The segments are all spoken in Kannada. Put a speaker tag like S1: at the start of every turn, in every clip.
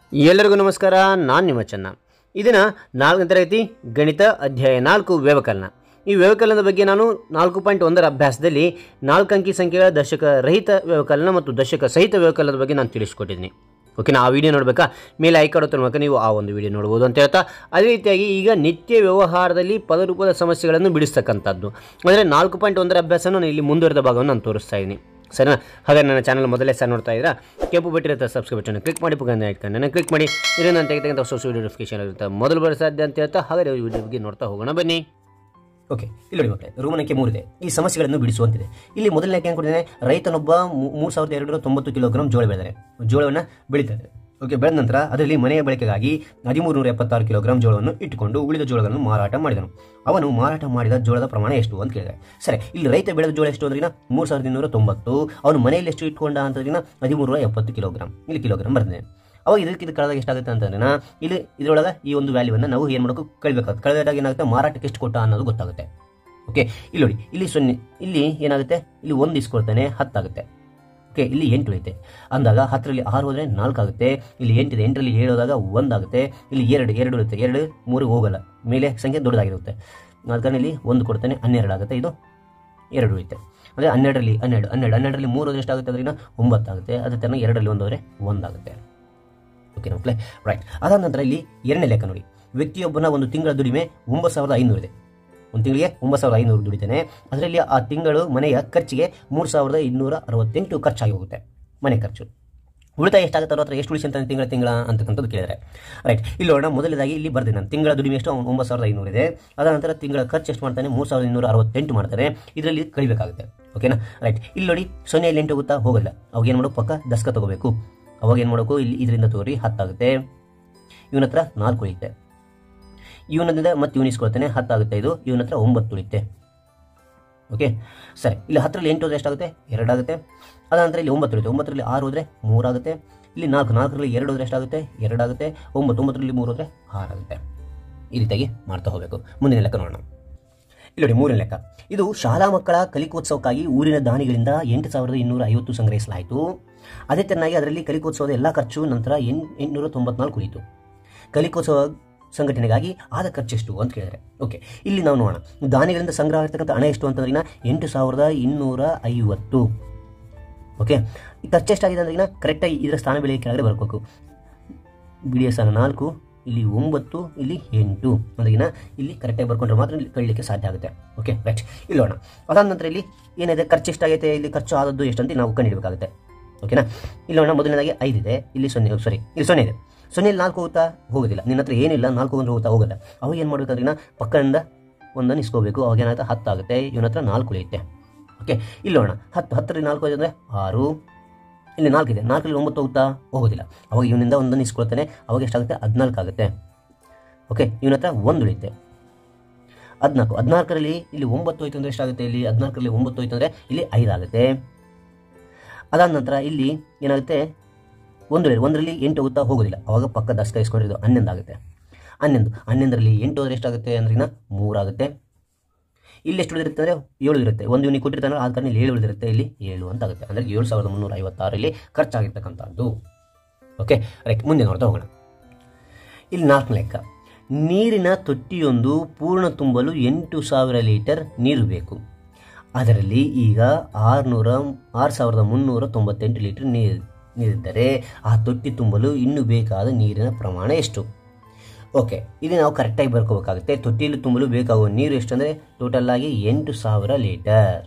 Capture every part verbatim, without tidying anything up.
S1: ಎಲ್ಲರಿಗೂ ನಮಸ್ಕಾರ. ನಾನು ನಿಮ್ಮ ಚೆನ್ನ. ಇದನ್ನು ನಾಲ್ಕನೇ ತರಗತಿ ಗಣಿತ ಅಧ್ಯಾಯ ನಾಲ್ಕು ವ್ಯವಕಲನ. ಈ ವ್ಯವಕಲನದ ಬಗ್ಗೆ ನಾನು ನಾಲ್ಕು ಪಾಯಿಂಟ್ ಒಂದರ ಅಭ್ಯಾಸದಲ್ಲಿ ನಾಲ್ಕು ಅಂಕಿ ಸಂಖ್ಯೆಗಳ ದಶಕ ರಹಿತ ವ್ಯವಕಲನ ಮತ್ತು ದಶಕ ಸಹಿತ ವ್ಯವಕಲನದ ಬಗ್ಗೆ ನಾನು ತಿಳಿಸ್ಕೊಟ್ಟಿದ್ದೀನಿ. ಓಕೆನಾ? ಆ ವಿಡಿಯೋ ನೋಡಬೇಕಾ? ಮೇಲೆ ಐಕಾನ್ ಮೂಲಕ ನೀವು ಆ ಒಂದು ವಿಡಿಯೋ ನೋಡ್ಬೋದು ಅಂತ ಹೇಳ್ತಾ, ಅದೇ ರೀತಿಯಾಗಿ ಈಗ ನಿತ್ಯ ವ್ಯವಹಾರದಲ್ಲಿ ಪದರೂಪದ ಸಮಸ್ಯೆಗಳನ್ನು ಬಿಡಿಸ್ತಕ್ಕಂಥದ್ದು ಅಂದರೆ ನಾಲ್ಕು ಪಾಯಿಂಟ್ ಒಂದರ ಅಭ್ಯಾಸನ ನಾನು ಇಲ್ಲಿ ಮುಂದುವರೆದ ಭಾಗವನ್ನು ನಾನು ತೋರಿಸ್ತಾ ಇದ್ದೀನಿ. ಸರಿನಾ? ಹಾಗೆ ನನ್ನ ಚಾನಲ್ ಮೊದಲೇ ಸಹ ನೋಡ್ತಾ ಇದ್ದೀರಾ, ಕೆಂಪು ಬಟ್ಟಿರುತ್ತೆ ಸಬ್ಸ್ಕ್ರೈಬ್ ಬಟನ್ ಕ್ಲಿಕ್ ಮಾಡಿ, ಪುಗಂದ ಇಟ್ಕೊಂಡು ನನ್ನ ಕ್ಲಿಕ್ ಮಾಡಿ, ಇದರಿಂದ ನಾನು ತೆಗೆದಂಥ ಹೊಸ ವಿಡಿಯೋ ನೋಟಿಫಿಕೇಶನ್ ಇರುತ್ತೆ ಮೊದಲು ಬರೋ ಸಾಧ್ಯ ಅಂತ ಹೇಳ್ತಾ, ಹಾಗೆ ವಿಡಿಯೋ ಬಗ್ಗೆ ನೋಡ್ತಾ ಹೋಗೋಣ ಬನ್ನಿ.
S2: ಓಕೆ, ಇಲ್ಲಿ ನೋಡಿ ಮಕ್ಕಳೇ, ರೂಮನ್ ಅಂಕೆ ಮೂರಿದೆ. ಈ ಸಮಸ್ಯೆಗಳನ್ನು ಬಿಡಿಸುವಂತಿದೆ. ಇಲ್ಲಿ ಮೊದಲನೇ ಅಂಕೆ ಕೊಟ್ಟಿದ್ದೇನೆ, ರೈತನೊಬ್ಬ ಮೂರು ಸಾವಿರದ ಎರಡು ತೊಂಬತ್ತು ಕಿಲೋಗ್ರಾಮ್ ಜೋಳ ಬೆಳೆದರೆ ಜೋಳವನ್ನು ಬೆಳೀತಾರೆ. ಓಕೆ, ಬೆಳೆದ ನಂತರ ಅದರಲ್ಲಿ ಮನೆಯ ಬಳಕೆಗಾಗಿ ಹದಿಮೂರು ನೂರ ಎಪ್ಪತ್ತಾರು ಕಿಲೋಗ್ರಾಮ್ ಜೋಳವನ್ನು ಇಟ್ಟುಕೊಂಡು ಉಳಿದ ಜೋಳಗಳನ್ನು ಮಾರಾಟ ಮಾಡಿದನು. ಅವನು ಮಾರಾಟ ಮಾಡಿದ ಜೋಳದ ಪ್ರಮಾಣ ಎಷ್ಟು ಅಂತ ಕೇಳಿದರೆ, ಸರಿ, ಇಲ್ಲಿ ರೈತ ಬೆಳೆದ ಜೋಳ ಎಷ್ಟು ಅಂದ್ರಿನ ಮೂರು ಸಾವಿರದ ಇನ್ನೂರ ತೊಂಬತ್ತು, ಅವನು ಮನೆಯಲ್ಲಿ ಎಷ್ಟು ಇಟ್ಕೊಂಡ ಅಂತಂದ್ರಿನ ಹದಿಮೂರು ನೂರ ಎಪ್ಪತ್ತು ಕಿಲೋಗ್ರಾಮ್ ಇಲ್ಲಿ ಕಿಲೋಗ್ರಾಮ್ ಬರ್ತದೆ. ಅವಾಗ ಇದಕ್ಕೆ ಇದು ಕಳೆದಾಗ ಎಷ್ಟಾಗುತ್ತೆ ಅಂತಂದ್ರೆ ಇಲ್ಲಿ ಇದರೊಳಗೆ ಈ ಒಂದು ವ್ಯಾಲ್ಯೂವನ್ನು ನಾವು ಏನು ಮಾಡೋಕೆ ಕಳಿಬೇಕಾಗುತ್ತೆ. ಕಳೆದಾಗ ಏನಾಗುತ್ತೆ, ಮಾರಾಟಕ್ಕೆ ಎಷ್ಟು ಕೊಟ್ಟ ಅನ್ನೋದು ಗೊತ್ತಾಗುತ್ತೆ. ಓಕೆ, ಇಲ್ಲಿ ನೋಡಿ, ಇಲ್ಲಿ ಸೊನ್ನೆ, ಇಲ್ಲಿ ಏನಾಗುತ್ತೆ, ಇಲ್ಲಿ ಒಂದು ಇಸ್ಕೊಳ್ತಾನೆ ಹತ್ತಾಗುತ್ತೆ. ಓಕೆ, ಇಲ್ಲಿ ಎಂಟು ಐತೆ ಅಂದಾಗ ಹತ್ತರಲ್ಲಿ ಆರು ಹೋದರೆ ನಾಲ್ಕು ಆಗುತ್ತೆ. ಇಲ್ಲಿ ಎಂಟಿದೆ, ಎಂಟರಲ್ಲಿ ಏಳು ಹೋದಾಗ ಒಂದಾಗುತ್ತೆ. ಇಲ್ಲಿ ಎರಡು ಎರಡು ಇರುತ್ತೆ, ಎರಡು ಮೂರು ಹೋಗಲ್ಲ, ಮೇಲೆ ಸಂಖ್ಯೆ ದೊಡ್ಡದಾಗಿರುತ್ತೆ. ಆದ ಕಾರಣ ಇಲ್ಲಿ ಒಂದು ಕೊಡ್ತಾನೆ, ಹನ್ನೆರಡು ಆಗುತ್ತೆ. ಇದು ಎರಡು ಉಳಿತೆ ಅಂದರೆ ಹನ್ನೆರಡರಲ್ಲಿ ಹನ್ನೆರಡು ಹನ್ನೆರಡು ಹನ್ನೆರಡರಲ್ಲಿ ಮೂರು ಹೋದ್ರೆ ಎಷ್ಟಾಗುತ್ತೆ ಅದರಿಂದ ಒಂಬತ್ತಾಗುತ್ತೆ. ಅದೇ ಥರ ಎರಡರಲ್ಲಿ ಒಂದು ಹೋದರೆ ಒಂದಾಗುತ್ತೆ. ಓಕೆ ಮಕ್ಕಳೇ, ರೈಟ್. ಅದಾದ ನಂತರ ಇಲ್ಲಿ ಎರಡನೇ ಲೆಕ್ಕ ನೋಡಿ, ವ್ಯಕ್ತಿಯೊಬ್ಬನ ಒಂದು ತಿಂಗಳ ದುಡಿಮೆ ಒಂಬತ್ತು ಸಾವಿರದ ಐನೂರು ಇದೆ. ಒಂದು ತಿಂಗಳಿಗೆ ಒಂಬತ್ತು ಸಾವಿರದ ಐನೂರು ದುಡಿತಾನೆ. ಅದರಲ್ಲಿ ಆ ತಿಂಗಳು ಮನೆಯ ಖರ್ಚಿಗೆ ಮೂರು ಸಾವಿರದ ಇನ್ನೂರ ಅರವತ್ತೆಂಟು ಖರ್ಚಾಗಿ ಹೋಗುತ್ತೆ, ಮನೆ ಖರ್ಚು. ಉಳಿತಾಯ ಎಷ್ಟಾಗುತ್ತೆ, ಅವ್ರ ಹತ್ರ ಎಷ್ಟು ಉಳಿಸಿ ಅಂತ ತಿಂಗಳ ತಿಂಗಳ ಅಂತಕ್ಕಂಥದ್ದು ಕೇಳಿದರೆ, ರೈಟ್. ಇಲ್ಲಿ ನೋಡೋಣ, ಮೊದಲನೇದಾಗಿ ಇಲ್ಲಿ ಬರ್ದೆ ನಾನು ತಿಂಗಳ ದುಡಿಮೆ ಎಷ್ಟು, ಒಂಬತ್ತು ಸಾವಿರದ ಐನೂರು ಇದೆ. ಅದಾದ ನಂತರ ತಿಂಗಳ ಖರ್ಚು ಎಷ್ಟು ಮಾಡ್ತಾನೆ, ಮೂರು ಸಾವಿರದ ಇನ್ನೂರ ಅರವತ್ತೆಂಟು ಮಾಡ್ತಾರೆ. ಇದರಲ್ಲಿ ಕಳಿಬೇಕಾಗುತ್ತೆ. ಓಕೆನಾ? ರೈಟ್. ಇಲ್ಲಿ ನೋಡಿ, ಸೊನ್ನೆಯಲ್ಲಿ ಎಂಟು ಹೋಗುತ್ತಾ ಹೋಗೋಲ್ಲ. ಅವಾಗ ಏನು ಮಾಡೋದು, ಪಕ್ಕ ದಸ್ಕ ತಗೋಬೇಕು. ಅವಾಗ ಏನು ಮಾಡೋಕು, ಇಲ್ಲಿ ಇದರಿಂದ ತೋರಿ ಹತ್ತಾಗುತ್ತೆ. ಇವನ ಹತ್ರ ನಾಲ್ಕು ಉಳಿಯುತ್ತೆ. ಇವನದಿಂದ ಮತ್ತೆ ಇವನು ಇಸ್ಕೊಳ್ತಾನೆ, ಹತ್ತಾಗುತ್ತೆ. ಇದು ಇವನ ಹತ್ರ ಒಂಬತ್ತು ಉಳಿಯುತ್ತೆ. ಓಕೆ, ಸರಿ. ಇಲ್ಲಿ ಹತ್ತರಲ್ಲಿ ಎಂಟು ಹೋದ್ರೆ ಎಷ್ಟಾಗುತ್ತೆ, ಎರಡಾಗುತ್ತೆ. ಅದಾನಂತರ ಇಲ್ಲಿ ಒಂಬತ್ತು ಉಳಿಯುತ್ತೆ. ಒಂಬತ್ತರಲ್ಲಿ ಆರು ಹೋದರೆ ಮೂರಾಗುತ್ತೆ. ಇಲ್ಲಿ ನಾಲ್ಕು ನಾಲ್ಕರಲ್ಲಿ ಎರಡು ಹೋದ್ರೆ ಎಷ್ಟಾಗುತ್ತೆ, ಎರಡಾಗುತ್ತೆ. ಒಂಬತ್ತು ಒಂಬತ್ತರಲ್ಲಿ ಮೂರು ಹೋದರೆ ಆರಾಗುತ್ತೆ. ಈ ರೀತಿಯಾಗಿ ಮಾಡ್ತಾ ಹೋಗಬೇಕು. ಮುಂದಿನ ಲೆಕ್ಕ ನೋಡೋಣ. ಇಲ್ಲಿ ನೋಡಿ, ಮೂರನೇ ಲೆಕ್ಕ. ಇದು ಶಾಲಾ ಮಕ್ಕಳ ಕಲಿಕೋತ್ಸವಕ್ಕಾಗಿ ಊರಿನ ದಾನಿಗಳಿಂದ ಎಂಟು ಸಾವಿರದ ಇನ್ನೂರ ಐವತ್ತು ಸಂಗ್ರಹಿಸಲಾಯಿತು. ಅದೇ ತೆರನಾಗಿ ಅದರಲ್ಲಿ ಕಲಿಕೋತ್ಸವದ ಎಲ್ಲ ಖರ್ಚು ನಂತರ ಎಂಟು ಎಂಟುನೂರ ತೊಂಬತ್ನಾಲ್ಕು ಉಳಿಯಿತು. ಕಲಿಕೋತ್ಸವ ಸಂಘಟನೆಗಾಗಿ ಆದ ಖರ್ಚೆಷ್ಟು ಅಂತ ಕೇಳಿದರೆ, ಓಕೆ, ಇಲ್ಲಿ ನಾವು ನೋಡೋಣ. ದಾನಿಗಳಿಂದ ಸಂಗ್ರಹ ಆಗಿರ್ತಕ್ಕಂಥ ಹಣ ಎಷ್ಟು ಅಂತಂದ್ರಿನ ಎಂಟು ಸಾವಿರದ ಇನ್ನೂರ ಐವತ್ತು. ಓಕೆ, ಈ ಖರ್ಚು ಎಷ್ಟಾಗಿದೆ ಅಂದ್ರಿನ ಕರೆಕ್ಟಾಗಿ ಇದರ ಸ್ಥಾನ ಬೆಲೆ ಕೆಳಗಡೆ ಬರ್ಬೇಕು. ಬಿಡಿಯ ಸ್ಥಾನ ನಾಲ್ಕು, ಇಲ್ಲಿ ಒಂಬತ್ತು, ಇಲ್ಲಿ ಎಂಟು ಅಂದ್ರಿನ ಇಲ್ಲಿ ಕರೆಕ್ಟಾಗಿ ಬರ್ಕೊಂಡ್ರೆ ಮಾತ್ರ ಇಲ್ಲಿ ಕಳಲಿಕ್ಕೆ ಸಾಧ್ಯ ಆಗುತ್ತೆ. Okay, right. ಇಲ್ಲಿ ನೋಡೋಣ. ಅದಾದ ನಂತರ ಇಲ್ಲಿ ಏನಿದೆ, ಖರ್ಚು ಎಷ್ಟಾಗೈತೆ, ಇಲ್ಲಿ ಖರ್ಚು ಆದದ್ದು ಎಷ್ಟಂತ ನಾವು ಕಂಡುಹಿಡಬೇಕಾಗುತ್ತೆ. ಓಕೆನಾ? ಇಲ್ಲಿ ನೋಡೋಣ, ಮೊದಲನೇದಾಗಿ ಐದಿದೆ, ಇಲ್ಲಿ ಸೊನ್ನೆ, ಸಾರಿ ಇಲ್ಲಿ ಸೊನ್ನೆ ಇದೆ. ಸೊನ್ನೆಯಲ್ಲಿ ನಾಲ್ಕು ಹೋಗುತ್ತಾ ಹೋಗೋದಿಲ್ಲ. ನಿನ್ನ ಹತ್ರ ಏನಿಲ್ಲ, ನಾಲ್ಕು ಅಂದ್ರೆ ಹೋಗುತ್ತಾ ಹೋಗೋಲ್ಲ. ಅವಾಗ ಏನು ಮಾಡಬೇಕಂದ್ರೆ ಪಕ್ಕದಿಂದ ಒಂದನ್ನು ಇಸ್ಕೋಬೇಕು. ಅವಾಗ ಏನಾಗುತ್ತೆ, ಹತ್ತಾಗುತ್ತೆ. ಇವನ ಹತ್ರ ನಾಲ್ಕು ಉಳಿಯುತ್ತೆ. ಓಕೆ, ಇಲ್ಲಿ ನೋಡೋಣ, ಹತ್ತು ಹತ್ತರಲ್ಲಿ ನಾಲ್ಕು ಅಂದರೆ ಆರು. ಇಲ್ಲಿ ನಾಲ್ಕು ಇದೆ, ನಾಲ್ಕರಲ್ಲಿ ಒಂಬತ್ತು ಹೋಗುತ್ತಾ ಹೋಗೋದಿಲ್ಲ. ಅವಾಗ ಇವನಿಂದ ಒಂದನ್ನು ಇಸ್ಕೊಳ್ತಾನೆ. ಅವಾಗ ಎಷ್ಟಾಗುತ್ತೆ, ಹದಿನಾಲ್ಕು ಆಗುತ್ತೆ. ಓಕೆ, ಇವನ ಹತ್ರ ಒಂದು ಉಳಿಯುತ್ತೆ. ಹದಿನಾಲ್ಕು ಹದಿನಾಲ್ಕರಲ್ಲಿ ಇಲ್ಲಿ ಒಂಬತ್ತು ಹೋಯ್ತು ಅಂದರೆ ಎಷ್ಟಾಗುತ್ತೆ, ಇಲ್ಲಿ ಹದಿನಾಲ್ಕರಲ್ಲಿ ಒಂಬತ್ತು ಹೋಯ್ತು ಅಂದರೆ ಇಲ್ಲಿ ಐದಾಗುತ್ತೆ. ಅದಾದ ನಂತರ ಇಲ್ಲಿ ಏನಾಗುತ್ತೆ, ಒಂದು ಒಂದರಲ್ಲಿ ಎಂಟು ಹೋಗುತ್ತಾ ಹೋಗೋದಿಲ್ಲ. ಅವಾಗ ಪಕ್ಕ ದಸ್ಕ ಇಸ್ಕೊಂಡಿರೋದು ಹನ್ನೊಂದು ಆಗುತ್ತೆ. ಹನ್ನೊಂದು ಹನ್ನೊಂದರಲ್ಲಿ ಎಂಟು ಹೋದ್ರೆ ಎಷ್ಟಾಗುತ್ತೆ ಅಂದ್ರಿನ ಮೂರಾಗುತ್ತೆ. ಇಲ್ಲಿ ಎಷ್ಟು ಉಳಿದಿರುತ್ತೆ ಅಂದರೆ ಏಳು ಇರುತ್ತೆ. ಒಂದು ಯೂನಿಟ್ ಕೊಟ್ಟಿರ್ತಾನೆ, ಆದ ಕಾರಣ ಇಲ್ಲಿ ಏಳು ಉಳಿದಿರುತ್ತೆ. ಇಲ್ಲಿ ಏಳು ಅಂತ ಆಗುತ್ತೆ. ಅಂದರೆ ಏಳು ಸಾವಿರದ ಮುನ್ನೂರ ಐವತ್ತಾರಲ್ಲಿ ಖರ್ಚಾಗಿರ್ತಕ್ಕಂಥದ್ದು. Okay, right. ಮುಂದೆ ನೋಡ್ತಾ ಹೋಗೋಣ. ಇಲ್ಲಿ ನಾಲ್ಕು ಲೆಕ್ಕ. ನೀರಿನ ತೊಟ್ಟಿಯೊಂದು ಪೂರ್ಣ ತುಂಬಲು ಎಂಟು ಸಾವಿರ ಲೀಟರ್ ನೀರು ಬೇಕು. ಅದರಲ್ಲಿ ಈಗ ಆರುನೂರ ಆರು ಸಾವಿರದ ಮುನ್ನೂರ ತೊಂಬತ್ತೆಂಟು ಲೀಟರ್ ನೀರು ನೀರಿದ್ದರೆ ಆ ತೊಟ್ಟಿ ತುಂಬಲು ಇನ್ನೂ ಬೇಕಾದ ನೀರಿನ ಪ್ರಮಾಣ ಎಷ್ಟು? ಓಕೆ, ಇಲ್ಲಿ ನಾವು ಕರೆಕ್ಟಾಗಿ ಬರ್ಕೋಬೇಕಾಗುತ್ತೆ. ತೊಟ್ಟಿಯಲ್ಲಿ ತುಂಬಲು ಬೇಕಾಗುವ ನೀರು ಎಷ್ಟು ಅಂದರೆ ಟೋಟಲ್ ಆಗಿ ಎಂಟು ಸಾವಿರ ಲೀಟರ್.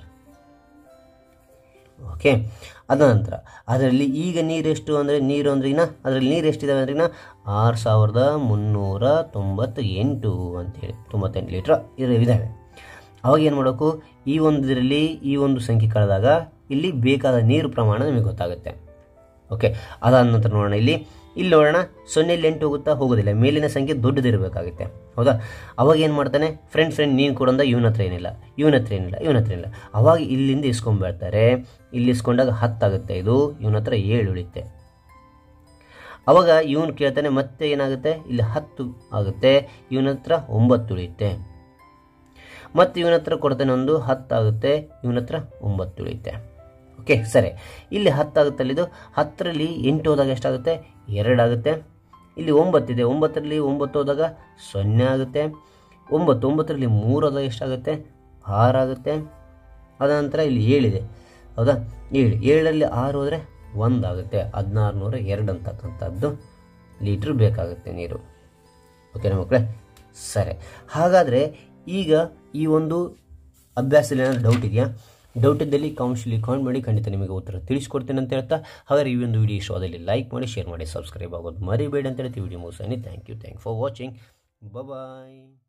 S2: ಓಕೆ, ಅದ ನಂತರ ಅದರಲ್ಲಿ ಈಗ ನೀರೆಷ್ಟು ಅಂದರೆ ನೀರು ಅಂದ್ರಿನ ಅದರಲ್ಲಿ ನೀರು ಎಷ್ಟಿದಾವೆ ಅಂದ್ರಿನ ಆರು ಸಾವಿರದ ಮುನ್ನೂರ ತೊಂಬತ್ತ ಎಂಟು ಅಂತೇಳಿ ತೊಂಬತ್ತೆಂಟು ಲೀಟ್ರ್ ಇದಾವೆ. ಅವಾಗ ಏನು ಮಾಡಬೇಕು, ಈ ಒಂದು ಇದರಲ್ಲಿ ಈ ಒಂದು ಸಂಖ್ಯೆ ಕಳೆದಾಗ ಇಲ್ಲಿ ಬೇಕಾದ ನೀರು ಪ್ರಮಾಣ ನಮಗೆ ಗೊತ್ತಾಗುತ್ತೆ. ಓಕೆ, ಅದಾದ ನಂತರ ನೋಡೋಣ. ಇಲ್ಲಿ ಇಲ್ಲಿ ನೋಡೋಣ, ಸೊನ್ನೆಯಲ್ಲಿ ಎಂಟು ಹೋಗುತ್ತಾ ಹೋಗೋದಿಲ್ಲ. ಮೇಲಿನ ಸಂಖ್ಯೆ ದೊಡ್ಡದಿರಬೇಕಾಗುತ್ತೆ. ಹೌದಾ? ಅವಾಗ ಏನು ಮಾಡ್ತಾನೆ, ಫ್ರೆಂಡ್ ಫ್ರೆಂಡ್ ನೀನು ಕೊಡಂದ ಇವನ ಹತ್ರ ಏನಿಲ್ಲ, ಇವನ ಹತ್ರ ಏನಿಲ್ಲ, ಇವನ ಹತ್ರ ಏನಿಲ್ಲ. ಅವಾಗ ಇಲ್ಲಿಂದ ಇಸ್ಕೊಂಡ್ಬಿಡ್ತಾರೆ. ಇಲ್ಲಿ ಇಸ್ಕೊಂಡಾಗ ಹತ್ತಾಗುತ್ತೆ. ಇದು ಇವನ ಹತ್ರ ಏಳು ಉಳಿಯುತ್ತೆ. ಅವಾಗ ಇವನು ಕೇಳ್ತಾನೆ, ಮತ್ತೆ ಏನಾಗುತ್ತೆ, ಇಲ್ಲಿ ಹತ್ತು ಆಗುತ್ತೆ. ಇವನ ಹತ್ರ ಒಂಬತ್ತು ಉಳಿಯುತ್ತೆ. ಮತ್ತು ಇವನ ಹತ್ರ ಕೊಡ್ತಾನೆ, ಒಂದು ಹತ್ತಾಗುತ್ತೆ. ಇವನ ಹತ್ರ ಒಂಬತ್ತು ಉಳಿಯುತ್ತೆ. ಓಕೆ ಸರಿ, ಇಲ್ಲಿ ಹತ್ತು ಆಗುತ್ತೆ. ಅಲ್ಲಿದು ಹತ್ತರಲ್ಲಿ ಎಂಟು ಹೋದಾಗ ಎಷ್ಟಾಗುತ್ತೆ, ಎರಡು ಆಗುತ್ತೆ. ಇಲ್ಲಿ ಒಂಬತ್ತಿದೆ, ಒಂಬತ್ತರಲ್ಲಿ ಒಂಬತ್ತು ಹೋದಾಗ ಸೊನ್ನೆ ಆಗುತ್ತೆ. ಒಂಬತ್ತು ಒಂಬತ್ತರಲ್ಲಿ ಮೂರು ಹೋದಾಗ ಎಷ್ಟಾಗುತ್ತೆ? ಆರು ಆಗುತ್ತೆ. ಅದನಂತರ ಇಲ್ಲಿ ಏಳಿದೆ, ಹೌದಾ? ಏಳು ಏಳರಲ್ಲಿ ಆರು ಹೋದರೆ ಒಂದಾಗುತ್ತೆ. ಹದಿನಾರು ನೂರ ಎರಡು ಅಂತಕ್ಕಂಥದ್ದು ಲೀಟ್ರ್ ಬೇಕಾಗುತ್ತೆ ನೀರು. ಓಕೆನಾ ಮಕ್ಕಳೇ? ಸರಿ, ಹಾಗಾದರೆ ಈಗ ಈ ಒಂದು ಅಭ್ಯಾಸದಲ್ಲಿ ಏನಾದರೂ ಡೌಟ್ ಇದೆಯಾ? ಡೌಟ್ ಇದ್ದಲ್ಲಿ ಕಾಮೆಂಟ್ಸಲ್ಲಿ ಕಾಮೆಂಟ್ ಮಾಡಿ, ಖಂಡಿತ ನಿಮಗೆ ಉತ್ತರ ತಿಳಿಸ್ಕೊಡ್ತೇನೆ ಅಂತ ಹೇಳ್ತಾ, ಹಾಗಾದ್ರೆ ಈ ಒಂದು ವಿಡಿಯೋ ಇಷ್ಟವಾದಲ್ಲಿ ಲೈಕ್ ಮಾಡಿ, ಶೇರ್ ಮಾಡಿ, ಸಬ್ಸ್ಕ್ರೈಬ್ ಆಗೋದು ಮರಿಬೇಡಿ ಅಂತ ಹೇಳ್ತೀವಿ. ವಿಡಿಯೋ ಮುಗಿಸೋಣ. Thank you thank for watching. Bye.